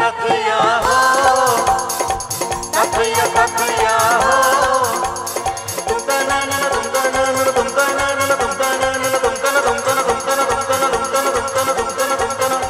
तथैया हो, तथैया तथैया हो, तुमका ना ना तुमका ना ना तुमका ना ना तुमका ना ना तुमका ना तुमका ना तुमका ना तुमका ना तुमका ना तुमका ना तुमका ना तुमका ना।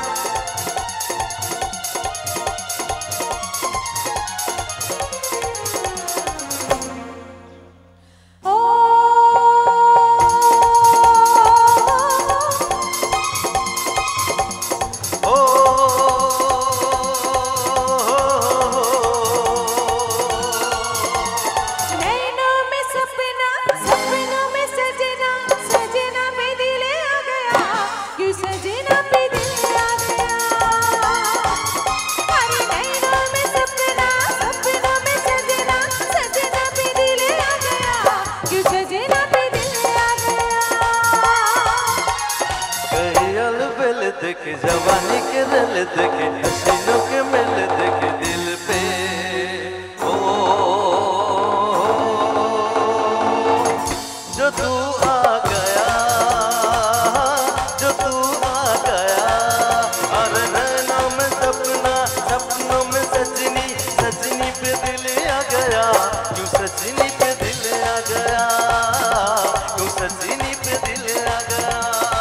देखे जवानी के रल देखे हसीनों के मेल देखे दिल पे ओ जो तू आ गया, जो तू आ गया, अरे नैनों में सपना, सपनों में सजनी, सजनी पे दिल आ गया, क्यों सजनी पे दिल आ गया, क्यों सजनी पे दिल आ गया।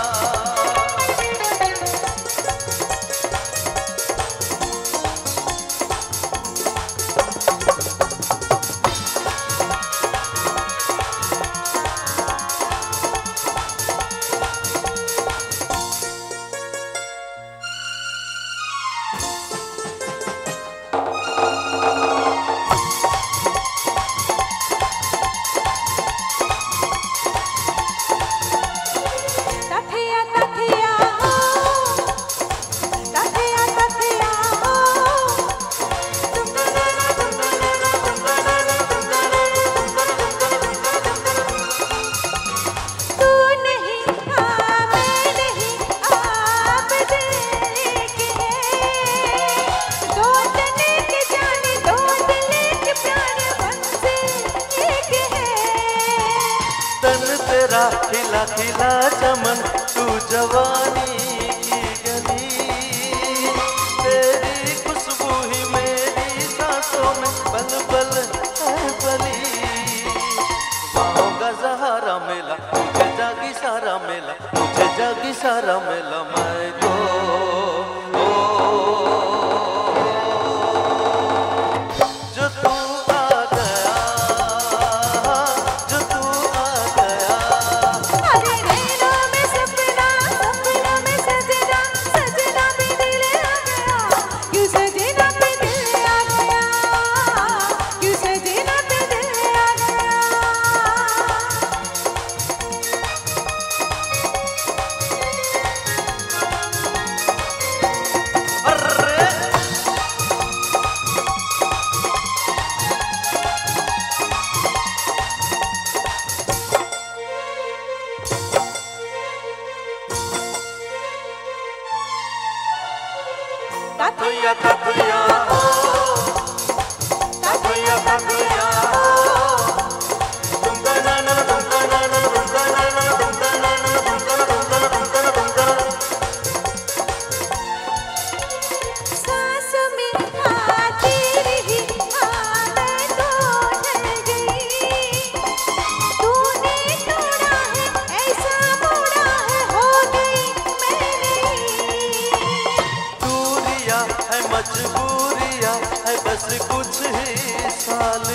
खिला खिला चमन तू जवानी की गली, तेरी खुशबू ही मेरी सांसों में पल पल है पली। बाहों का सहारा मिला मुझे, जागी सारा मिला मुझे, जागी सारा मिला मैं तो जो तू आ गया, जो तू आ गया। तथैया तथैया हो, तथैया तथैया हो, तुमका ना ना तुमका ना ना तुमका ना ना तुमका ना ना तुमका ना तुमका ना तुमका ना तुमका ना। सांस में आती रही आदत ढल गई, तूने तोड़ा है ऐसा मोड़ा है, हो गई मैं नहीं। दूरियां है मजबूरियां है बस कुछ ही साल